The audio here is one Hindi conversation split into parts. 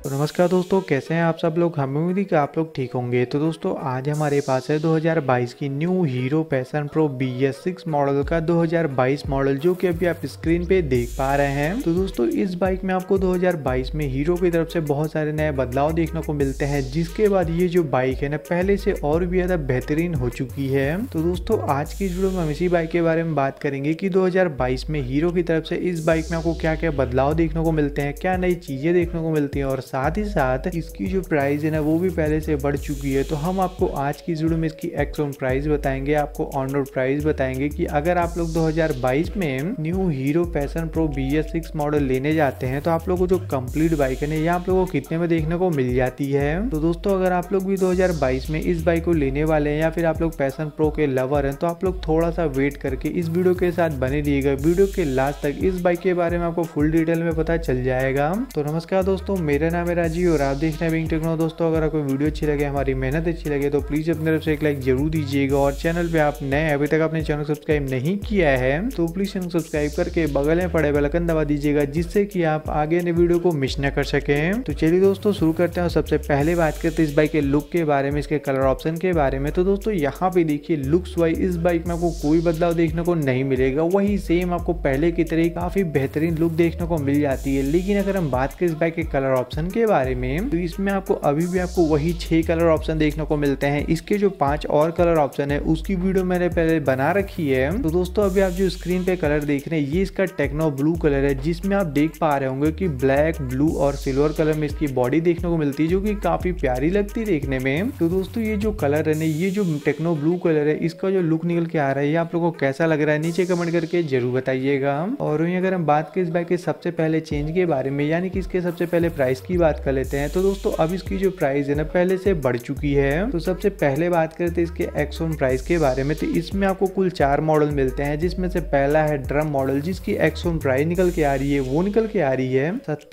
तो नमस्कार दोस्तों, कैसे हैं आप सब लोग। हमें उम्मीद है कि आप लोग ठीक होंगे। तो दोस्तों आज हमारे पास है 2022 की new Hero Passion Pro BS6 model का 2022 मॉडल, जो कि अभी आप स्क्रीन पे देख पा रहे हैं। तो दोस्तों इस बाइक में आपको 2022 में हीरो की तरफ से बहुत सारे नए बदलाव देखने को मिलते हैं, जिसके बाद ये जो बाइक है ना पहले से और भी ज़्यादा बेहतरीन हो चुकी है। तो दोस्तों आज की इस वीडियो में हम इसी बाइक के बारे में बात करेंगे कि 2022 में हीरो की तरफ से इस बाइक में आपको क्या क्या बदलाव देखने को मिलते हैं, क्या नई चीज़ें देखने को मिलती हैं, और साथ ही साथ इसकी जो प्राइस है ना वो भी पहले से बढ़ चुकी है। तो हम आपको आज की वीडियो में इसकी एक्चुअल प्राइस बताएंगे, आपको ऑन रोड प्राइस बताएंगे कि अगर आप लोग 2022 में new Hero Passion Pro BS6 model लेने जाते हैं तो आप लोगों को जो कंप्लीट बाइक है ना ये आप लोगों को कितने में देखने को मिल जाती है। तो दोस्तों अगर आप लोग भी 2022 में इस बाइक को लेने वाले हैं या फिर आप लोग पैशन प्रो के लवर हैं तो आप लोग थोड़ा सा वेट करके इस वीडियो के साथ बने रहिएगा। वीडियो के लास्ट तक इस बाइक के बारे में आपको फुल डिटेल में पता चल जाएगा। तो नमस्कार दोस्तों, मेरा नाम है राजीव और आप देख रहे हैं विंग टेक्नो। दोस्तों अगर आपको वीडियो अच्छी लगे, हमारी मेहनत अच्छी लगे तो प्लीज अपनी तरफ से एक लाइक जरूर दीजिएगा। और चैनल पे आप नए अभी तक अपने चैनल सब्सक्राइब नहीं किया है तो प्लीज चैनल सब्सक्राइब करके बगल में पड़े बेल आइकन दबा दीजिएगा, जिससे कि आप आगे ने वीडियो को मिस न कर सके। तो चलिए दोस्तों शुरू करते हैं। सबसे पहले बात करते हैं इस बाइक के लुक के बारे में, इसके कलर ऑप्शन के बारे में। तो दोस्तों यहाँ पे देखिए लुक्स वाइज इस बाइक में आपको कोई बदलाव देखने को नहीं मिलेगा, वही सेम आपको पहले की तरह काफी बेहतरीन लुक देखने को मिल जाती है। लेकिन अगर हम बात करें इस बाइक के कलर ऑप्शन के बारे में तो इसमें आपको अभी भी आपको वही 6 कलर ऑप्शन देखने को मिलते हैं। इसके जो 5 और कलर ऑप्शन है उसकी वीडियो मैंने पहले बना रखी है। तो दोस्तों अभी आप जो स्क्रीन पे कलर देख रहे हैं ये इसका टेक्नो ब्लू कलर है, जिसमें आप देख पा रहे होंगे कि ब्लैक, ब्लू और सिल्वर कलर में इसकी बॉडी देखने को मिलती है, जो कि काफी प्यारी लगती है देखने में। तो दोस्तों ये जो कलर है ना, ये जो टेक्नो ब्लू कलर है, इसका जो लुक निकल के आ रहा है ये आप लोगों को कैसा लग रहा है नीचे कमेंट करके जरूर बताइएगा। और अगर हम बात करें इस बाइक के सबसे पहले चेंज के बारे में, यानी कि इसके सबसे पहले प्राइस की बात कर लेते हैं। तो दोस्तों अब इसकी जो प्राइस है ना पहले से बढ़ चुकी है। तो सबसे पहले बात करते हैं इसके एक्स-ऑन प्राइस के बारे में। तो इसमें आपको कुल 4 मॉडल मिलते हैं, जिसमें से पहला है ड्रम मॉडल, जिसकी एक्स-ऑन प्राइस निकल के आ रही है, वो निकल के आ रही है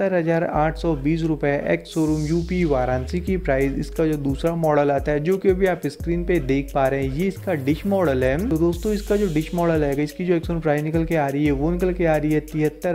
70,820 रुपए एक्स शोरूम यूपी वाराणसी की प्राइस। इसका जो दूसरा मॉडल आता है जो कि अभी आप स्क्रीन पे देख पा रहे हैं ये इसका डिश मॉडल है। तो दोस्तों इसका जो डिश मॉडल है इसकी जो एक्स-ऑन प्राइस निकल के आ रही है वो निकल के आ रही है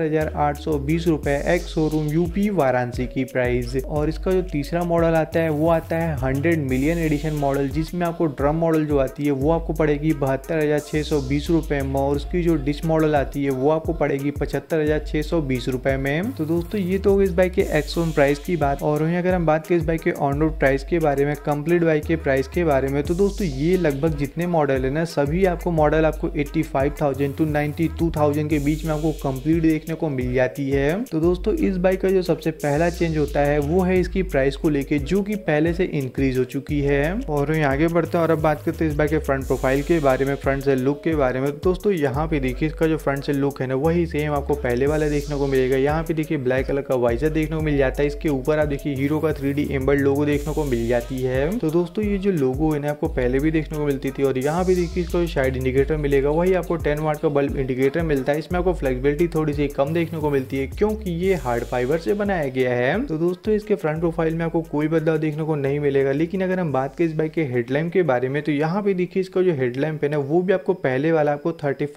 73,820 रुपए एक्स शोरूम यूपी वाराणसी की प्राइस। और इसका जो तीसरा मॉडल आता है वो आता है 100 मिलियन एडिशन मॉडल, जिसमें आपको ड्रम मॉडल जो आती है वो आपको पड़ेगी 72,620 रुपए में, और उसकी जो डिश मॉडल आती है वो आपको पड़ेगी 75,620 रुपए में। तो दोस्तों ये तो इस बाइक के एक्स-ऑन प्राइस की बात। और वहीं अगर हम बात करें इस बाइक के ऑन रोड प्राइस के बारे में, कंप्लीट बाइक के प्राइस के बारे में, तो दोस्तों ये लगभग जितने मॉडल है ना सभी आपको मॉडल आपको 85,000 to 92,000 के बीच में आपको कंप्लीट देखने को मिल जाती है। तो दोस्तों इस बाइक का जो सबसे पहला चेंज होता है वो है इसकी प्राइस को लेके, जो कि पहले से इंक्रीज हो चुकी है। और आगे बढ़ते हैं और अब बात करते हैं इस बाइक के फ्रंट प्रोफाइल के बारे में, फ्रंट से लुक के बारे में। दोस्तों यहाँ पे देखिए इसका जो फ्रंट से लुक है ना वही सेम आपको पहले वाला देखने को मिलेगा। यहाँ पे देखिए ब्लैक कलर का वाइजर देखने को मिल जाता है, इसके ऊपर आप देखिए हीरो का 3D एम्बर्ड लोगो देखने को मिल जाती है। तो दोस्तों ये जो लोगो है ना आपको पहले भी देखने को मिलती थी। और यहाँ पे देखिए इसका साइड इंडिकेटर मिलेगा, वही आपको 10 वाट का बल्ब इंडिकेटर मिलता है। इसमें आपको फ्लेक्सिबिलिटी थोड़ी सी कम देखने को मिलती है क्योंकि ये हार्ड फाइबर से बनाया गया है। तो दोस्तों इसके फ्रंट प्रोफाइल में आपको कोई बदलाव देखने को नहीं मिलेगा। लेकिन अगर हम बात करें इस बाइक के हेडलैम्प के बारे में तो यहाँ पे देखिए इसका जो हेडलैम्प है ना वो भी आपको पहले वाला आपको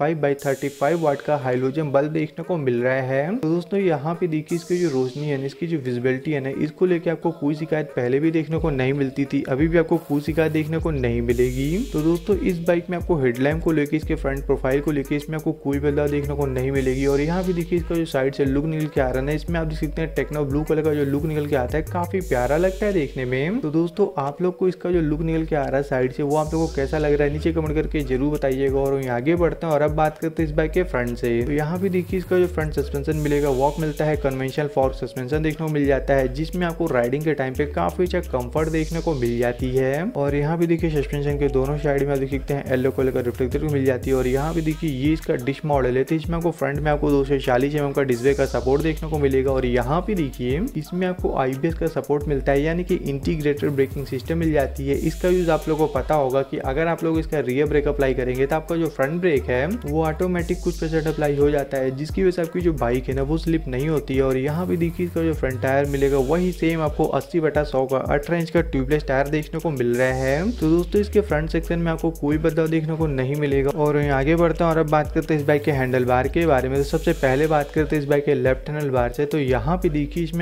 35x35 वाट का हाइलोजन बल्ब देखने को मिल रहा है। तो दोस्तों यहाँ पे देखिए इसकी जो रोशनी है ना, इसकी जो विजिबिलिटी है ना, इसको लेके आपको कोई शिकायत पहले भी देखने को नहीं मिलती थी, अभी भी आपको कोई शिकायत देखने को नहीं मिलेगी। तो दोस्तों इस बाइक में आपको हेडलैम्प को लेके, इसके फ्रंट प्रोफाइल को लेके इसमें आपको कोई बदलाव देखने को नहीं मिलेगी। और यहाँ पे देखिए इसका जो साइड से लुक निकल के आ रहा है, इसमें आप देख सकते हैं टेक्नो ब्लू कलर का जो लुक निकल के आता है काफी प्यारा लगता है देखने में। तो दोस्तों आप लोग को इसका जो लुक निकल के आ रहा है साइड से वो आप लोगों को कैसा लग रहा है नीचे कमेंट करके जरूर बताइएगा। और आगे बढ़ते हैं और अब बात करते हैं इस बाइक के फ्रंट से। तो यहाँ पे देखिए इसका जो फ्रंट सस्पेंशन मिलेगा वो मिलता है कन्वेंशनल फॉर्क सस्पेंशन देखने को मिल जाता है, जिसमें आपको राइडिंग के टाइम पे काफी अच्छा कंफर्ट देखने को मिल जाती है। और यहाँ पे देखिए सस्पेंशन के दोनों साइड में आप देख सकते हैं येलो कलर का रिफ्लेक्टर मिल जाती है। और यहाँ पे देखिए ये इसका डिश मॉडल है, तो इसमें आपको फ्रंट में आपको 240 mm का डिस्प्ले का सपोर्ट देखने को मिलेगा। और यहाँ पे देखिए इसमें आपको ABS का सपोर्ट मिलता है, यानी कि इंटीग्रेटेड ब्रेकिंग सिस्टम मिल जाती है। इसका यूज आप लोगों को पता होगा कि अगर आप लोग इसका रियर ब्रेक अप्लाई करेंगे तो आपका जो फ्रंट ब्रेक है वो ऑटोमेटिक कुछ % अप्लाई हो जाता है, जिसकी वजह से आपकी जो बाइक है ना वो स्लिप नहीं होती है। और यहाँ पे देखिए इसका जो फ्रंट टायर मिलेगा वही सेम आपको 80/100 का 18 इंच का ट्यूबलेस टायर देखने को मिल रहा है। तो दोस्तों इसके फ्रंट सेक्शन में आपको कोई बदलाव देखने को नहीं मिलेगा। और आगे बढ़ते हैं और अब बात करते हैं इस बाइक के हैंडल बार के बारे में। तो सबसे पहले बात करते हैं इस बाइक के लेफ्ट हैंडल बार से। तो यहाँ पे देखिए इसमें आपको लो एंड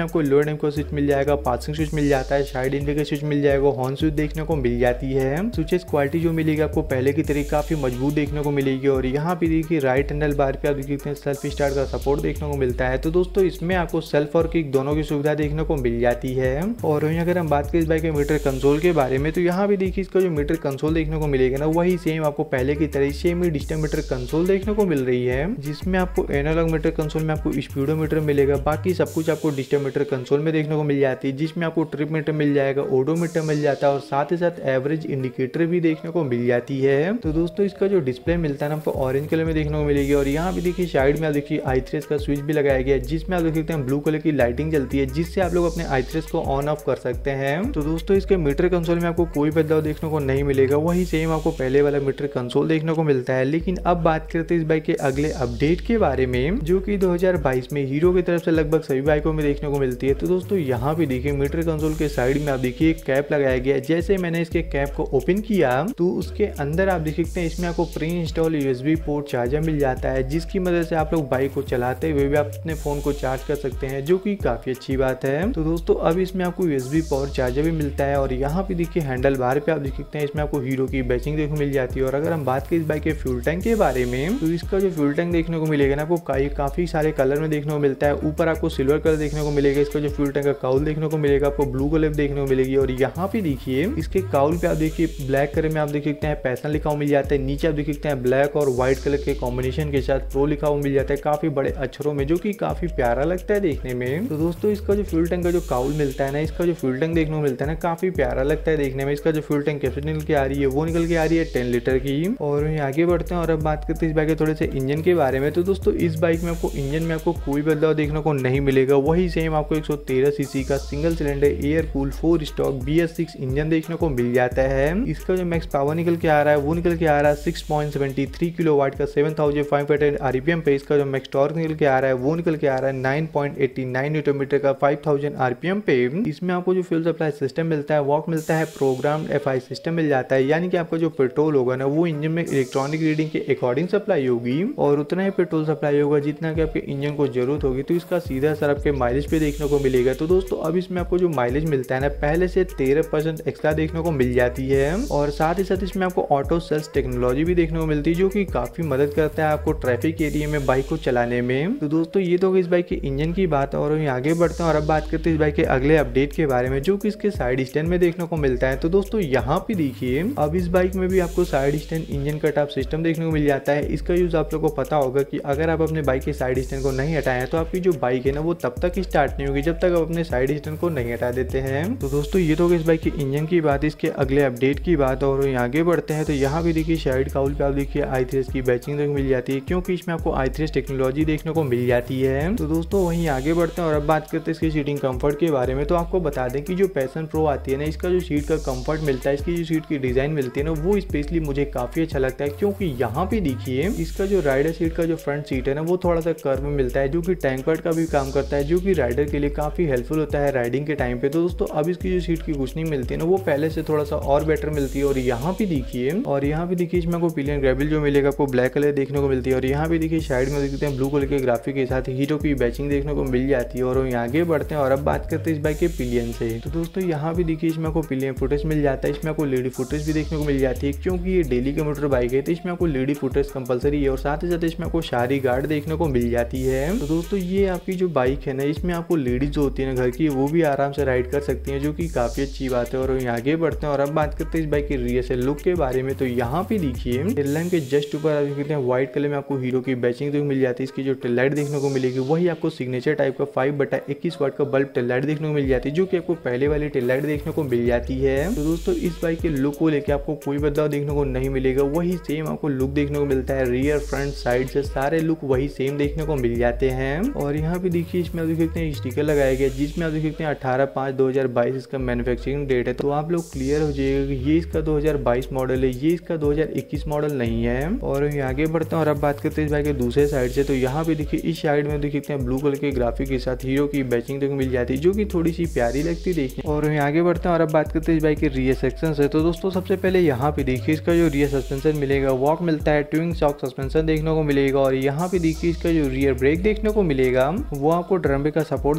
लैम्प का स्विच मिल जाएगा, पासिंग स्विच मिल जाता है, साइड इंडिकेटर स्विच मिल जाएगा, हॉर्न स्विच देखने को मिल जाती है। स्विचेस क्वालिटी जो मिलेगी आपको पहले की तरह काफी मजबूत देखने को मिलेगी। और यहाँ पे देखिए राइट हैंडल बार पे आप देख सकते हैं सेल्फ स्टार्ट का सपोर्ट देखने को मिलता है। तो दोस्तों इसमें आपको सेल्फ और किक दोनों की सुविधा देखने को मिल जाती है। और अगर हम बात करें इस बाइक के मीटर कंसोल के बारे में, तो यहाँ भी देखिए इसका जो मीटर कंसोल देखने को मिलेगा ना, वही सेम आपको पहले की तरह सेम ही डिजिटल मीटर कंसोल देखने को मिल रही है, जिसमें आपको एनालॉग मीटर कंसोल में आपको स्पीडोमीटर मिलेगा, बाकी सब कुछ आपको डिजिटल मीटर कंसोल में देखने को मिल जाती है, जिसमें आपको ट्रिप मीटर मिल जाएगा, ओडोमीटर मिल जाता है और साथ ही साथ एवरेज इंडिकेटर भी देखने को मिल जाती है। तो दोस्तों इसका जो डिस्प्ले मिलता है ना आपको ऑरेंज कलर में देखने को मिलेगी। और यहाँ पे देखिए साइड में आप देखिए i3s का स्विच भी लगाया गया है, जिसमें आप देख सकते हैं ब्लू कलर की लाइटिंग जलती है, जिससे आप लोग अपने i3s को ऑन ऑफ कर सकते हैं। तो दोस्तों इसके मीटर कंसोल में आपको कोई बदलाव देखने को नहीं मिलेगा, वही सेम आपको पहले वाला मीटर कंसोल देखने को मिलता है। लेकिन अब बात करते हैं इस बाइक के अगले अपडेट के बारे में, जो कि 2022 में हीरो की तरफ से लगभग सभी बाइकों में देखने को मिलती है। तो दोस्तों यहाँ पे देखिए मीटर कंसोल के साइड में आप देखिए एक कैप लगाया गया है। जैसे मैंने इसके कैप को ओपन किया तो उसके अंदर आप देख सकते हैं इसमें आपको pre install USB port charger मिल जाता है, जिसकी मदद से आप लोग बाइक को चलाते हुए भी आप अपने फोन को चार्ज कर सकते हैं, जो कि काफी अच्छी बात है। तो दोस्तों अब इसमें आपको USB पावर चार्जर भी मिलता है। और यहाँ पे देखिए हैंडल बार पे आप देख सकते हैं इसमें आपको हीरो की बैचिंग देखने को मिल जाती है। और अगर हम बात करें इस बाइक के फ्यूल टैंक के बारे में, तो इसका जो फ्यूल टैंक देखने को मिलेगा ना आपको काफी सारे कलर में देखने को मिलता है। ऊपर आपको सिल्वर कलर देखने को मिलेगा, इसका जो फ्यूल टैंक का काउल देखने को मिलेगा आपको ब्लू कलर देखने को मिलेगी। और यहाँ पे देखिए इसके काउल पे आप देखिए ब्लैक कलर में आप देख सकते हैं पैसन लिखा हुआ मिल जाता है, नीचे आप देख सकते हैं ब्लैक और व्हाइट कलर के कॉम्बिनेशन के साथ प्रो लिखा हुआ मिल जाता है काफी बड़े अक्षरों में, जो कि काफी प्यारा लगता है देखने में। तो दोस्तों इसका जो फ्यूल टैंक का जो काउल मिलता है ना, इसका जो फ्यूल टैंक देखने को मिलता है ना, काफी प्यारा लगता है देखने में। इसका जो फ्यूल टैंक कैपेसिटी निकल के आ रही है वो निकल के आ रही है 10 लीटर की। और आगे बढ़ते हैं और अब बात करते हैं इस बाइक के थोड़े से इंजन के बारे में। तो दोस्तों इस बाइक में आपको इंजन में आपको कोई बदलाव देखने को नहीं मिलेगा, वही सेम आपको 113 सीसी का single cylinder air cool 4 stock BS6 engine देखने को मिल जाता है। इसका जो मैक्स पावर निकल के आ रहा है वो निकल के आ रहा है 6.73 किलोवाट का 7500 RPM पे। इसका जो मैक्स टॉर्क निकल के आ रहा है वो निकल के आ रहा है 9.89 न्यूटन मीटर का 5000 RPM पे। इसमें आपको जो फ्यूल सप्लाई सिस्टम मिलता है वो मिलता है प्रोग्राम्ड FI सिस्टम मिल जाता है, यानी कि आपका जो पेट्रोल होगा ना वो इंजन में इलेक्ट्रॉनिक रीडिंग के अकॉर्डिंग सप्लाई होगी और उतना ही पेट्रोल सप्लाई होगा जितना कि आपके इंजन को जरूरत होगी। तो इसका सीधा असर आपके माइलेज पे देखने को मिलेगा। तो दोस्तों अब इसमें आपको जो माइलेज मिलता है ना पहले से 13% एक्स्ट्रा देखने को मिल जाती है। और साथ ही साथ इसमें आपको ऑटो सेल्स टेक्नोलॉजी भी देखने को मिलती है, जो कि काफी मदद करता है आपको ट्रैफिक एरिया में बाइक को चलाने में। तो दोस्तों ये तो इस बाइक के इंजन की बात है। और आगे बढ़ते हैं और अब बात करते हैं इस बाइक के अगले अपडेट के बारे में, जो कि इसके साइड स्टैंड में देखने को मिलता है। तो दोस्तों यहाँ पे देखिए अब इस बाइक में भी आपको side stand engine cut off system देखने को मिल जाता है। इसका यूज आप लोगों को पता होगा कि अगर आप अपने बाइक के साइड स्टैंड को नहीं हटाएं तो आपकी जो बाइक है ना वो तब तक स्टार्ट नहीं होगी जब तक आप अपने साइड स्टैंड को नहीं हटा देते हैं। तो दोस्तों ये तो इस बाइक के इंजन की बात, इसके अगले अपडेट की बात। और आगे बढ़ते हैं तो यहाँ भी देखिए साइड काउल पे आप देखिए i3s की बैचिंग मिल जाती है, क्योंकि इसमें आपको i3s टेक्नोलॉजी देखने को मिल जाती है। तो दोस्तों वहीं आगे बढ़ते हैं और अब बात करते हैं इसकी सीटिंग कंफर्ट के बारे में। तो आपको बता दें कि जो पैशन प्रो आती है ना, इसका जो सीट का कंफर्ट मिलता है, इसकी जो सीट की डिजाइन मिलती है ना, वो स्पेशली मुझे काफी अच्छा लगता है, क्योंकि यहाँ पे देखिए इसका जो राइडर सीट का जो फ्रंट सीट है ना वो थोड़ा सा कर्व में मिलता है, जो कि टैंक पैड का भी काम करता है, जो कि राइडर के लिए काफी हेल्पफुल होता है राइडिंग के टाइम पे। तो दोस्तों अब इसकी जो सीट की कुशनिंग मिलती है ना वो पहले से थोड़ा सा और बेटर मिलती है। और यहाँ पे देखिए इसमें आपको पिलियन ग्रेविल जो मिलेगा आपको ब्लैक कलर देखने को मिलती है। और यहाँ पे देखिए साइड में देखते हैं ब्लू कलर के ग्राफिक के साथ हीरो की बैचिंग देखने को मिल जाती है। और आगे बढ़ते हैं और अब बात करते हैं इस बाइक के पिलियन से। तो दोस्तों यहाँ भी देखिए इसमें आपको पिलियन फुटेज मिल जाता है, इसमें आपको लेडी फुटेज भी देखने को मिल जाती है, क्योंकि ये डेली कम्यूटर बाइक है तो इसमें आपको लेडी फुटेज कंपलसरी है। और साथ ही साथ इसमें आपको सारी गार्ड देखने को मिल जाती है। तो दोस्तों ये आपकी जो बाइक है ना, इसमें आपको लेडीज जो होती है ना घर की, वो भी आराम से राइड कर सकती है, जो कि काफी अच्छी बात है। और आगे बढ़ते हैं और अब बात करते हैं इस बाइक के रियर से लुक के बारे में। तो यहाँ पे देखिए टेल लैम्प के जस्ट ऊपर आप देखते हैं व्हाइट कलर में आपको हीरो की बैचिंग मिल जाती है। इसकी जो टेल लाइट देखने को मिलेगी वही आपको सिग्नेचर टाइप का 5/21 वाट का बल्ब टेल लाइट देखने को मिल जाती है, जो कि आपको पहले वाली टेल लाइट देखने को मिल जाती है। तो दोस्तों इस बाइक के लुक को लेकर आपको कोई बदलाव देखने को नहीं मिलेगा, वही सेम आपको लुक देखने को मिलता है। रियर फ्रंट साइड से सारे लुक वही सेम देखने को मिल जाते हैं। और यहाँ पे देखिए इसमें आप देख सकते हैं स्टिकर लगाया गया, जिसमें आप देख सकते हैं 18/5/2022 इसका मैन्युफैक्चरिंग डेट है। तो आप लोग क्लियर हो जाइएगा कि ये इसका 2022 मॉडल है, ये इसका 2021 मॉडल नहीं है। और आगे बढ़ते हैं और अब बात करते हैं इस बाइक के दूसरे साइड से। तो यहाँ पे देखिए इस साइड में देख सकते हैं ब्लू कलर के ग्राफिक के साथ हीरो की बैचिंग देखने को मिल जाती है, जो कि थोड़ी सी प्यारी लगती है देखने। और आगे बढ़ते हैं और अब बात करते हैं इस बाइक के रियर सेक्शन से। तो दोस्तों सबसे पहले यहाँ पे देखिए इसका जो रियर सस्पेंशन मिलेगा वॉक मिलता है, ट्विन शॉक सस्पेंशन देखने को मिलेगा। और यहाँ पे देखिए इसका जो रियर ब्रेक देखने को मिलेगा वो आपको ड्रम ब्रेक का सपोर्ट देखने को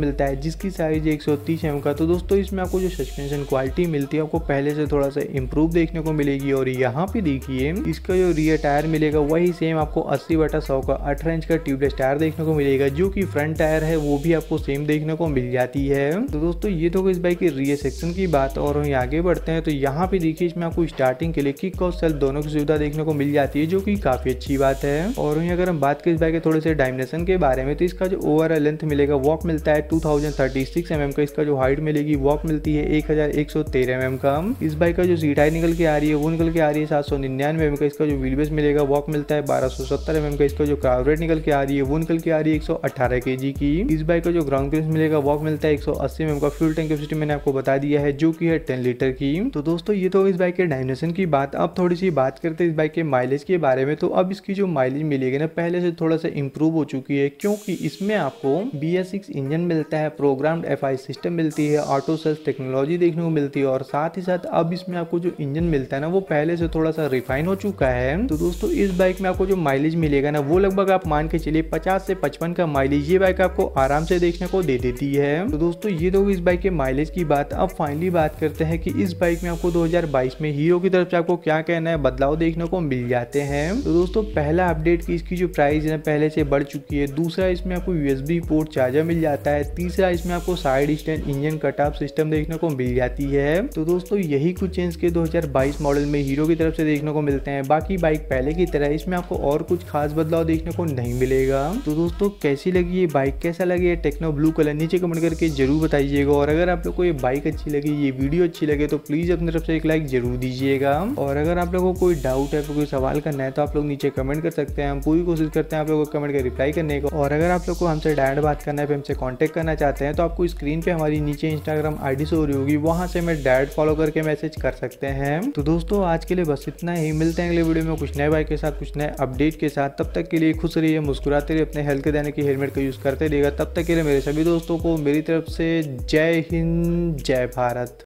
मिलता है जिसकी साइज 130 mm का। तो दोस्तों इसमें आपको जो सस्पेंशन क्वालिटी मिलती है आपको पहले से थोड़ा सा इम्प्रूव देखने को मिलेगी। और यहाँ पे देखिए इसका जो रियर टायर मिलेगा वही सेम आपको 80/100 का 18 इंच का ट्यूबलेस टायर देखने को मिलेगा। जो कि फ्रंट टायर है वो भी आपको सेम देखने को मिल जाती है। तो दोस्तों ये तो इस बाइक के रियर सेक्शन की बात। और वहीं आगे बढ़ते हैं तो यहाँ पे देखिए इसमें आपको स्टार्टिंग के लिए किक और सेल्फ दोनों की सुविधा देखने को मिल जाती है, जो कि काफी अच्छी बात है। और वहीं अगर हम बात करें इस बाइक के थोड़े से डायमेंशन के बारे में तो इसका जो ओवरऑल लेंथ मिलेगा वॉक मिलता है 2036 mm का। इसका जो हाइट मिलेगी वॉक मिलती है 1113 mm का। इस बाइक का जो सीट हाइट निकल के आ रही है वो निकल के आ रही है 799 mm का। इसका जो व्हील बेस मिलेगा वॉक मिलता है 1270 mm का। इसका जो कार्ब रेट निकल के आ रही है वो निकल के आ रही है 118 kg की। इस बाइक का जो ग्राउंड क्लियरेंस मिलेगा वॉक मिलता है 180 mm का। फ्यूल टैंक कैपेसिटी मैंने आपको बता दिया है जो कि है 10 लीटर की। तो दोस्तों ये तो इस बाइक के डायमेंशन की बात। अब थोड़ी सी बात करते हैं इस बाइक के माइलेज के बारे में। तो अब इसकी जो माइलेज मिलेगी ना पहले से थोड़ा सा इम्प्रूव हो चुकी है, क्योंकि इसमें आपको BS6 इंजन मिलता है, प्रोग्राम्ड FI सिस्टम मिलती है, ऑटो सेल्फ टेक्नोलॉजी देखने को मिलती है। और साथ ही साथ अब इसमें आपको जो इंजन मिलता है ना वो पहले से थोड़ा सा रिफाइन हो चुका है। तो दोस्तों इस बाइक में आपको जो माइलेज मिलेगा ना वो लगभग आप मान के चलिए 50 से 55 का माइलेज ये बाइक आपको आराम से देखने को दे देती है। तो दोस्तों ये तो इस बाइक के माइलेज की बात। अब फाइनली बात करते हैं कि इस बाइक में आपको 2022 में हीरो की तरफ से आपको क्या कहना है बदलाव देखने को मिल जाते हैं। तो दोस्तों पहला अपडेट की इसकी जो प्राइस है पहले से बढ़ चुकी है। दूसरा इसमें आपको USB पोर्ट चार्जर मिल जाता है। तीसरा इसमें आपको side stand engine cut off system देखने को मिल जाती है। तो दोस्तों यही कुछ चेंज के 2022 मॉडल में हीरो की तरफ से देखने को मिलते हैं। बाकी बाइक पहले की तरह इसमें आपको और कुछ खास बदलाव देखने को नहीं मिलेगा। तो दोस्तों कैसी लगी ये बाइक, कैसा लगे ये टेक्नो ब्लू कलर, नीचे कमेंट करके जरूर बताइएगा। और अगर आप लोग को ये बाइक अच्छी लगी, ये वीडियो अच्छी लगे तो प्लीज अपनी तरफ से एक लाइक जरूर दीजिएगा। और अगर आप लोगों को कोई डाउट है, कोई सवाल करना है तो आप लोग नीचे कमेंट कर सकते हैं। हम पूरी कोशिश करते हैं आप लोगों को कमेंट का रिप्लाई करने को। और अगर आप लोग को हमसे डायरेक्ट बात करना है, हमसे कांटेक्ट करना चाहते हैं तो आपको स्क्रीन पे हमारी नीचे इंस्टाग्राम ID शो हो रही होगी, वहां से हमें डायरेक्ट फॉलो करके मैसेज कर सकते हैं। तो दोस्तों आज के लिए बस इतना ही। मिलते हैं अगले वीडियो में कुछ नए बाइक के साथ, कुछ नए अपडेट के साथ। तब तक के लिए खुश रहिए, मुस्कुराते रहिए, अपने हेल्थ के देने की हेलमेट का यूज करते रहिएगा। तब तक के लिए मेरे सभी दोस्तों को मेरी तरफ से जय हिंद, जय भारत।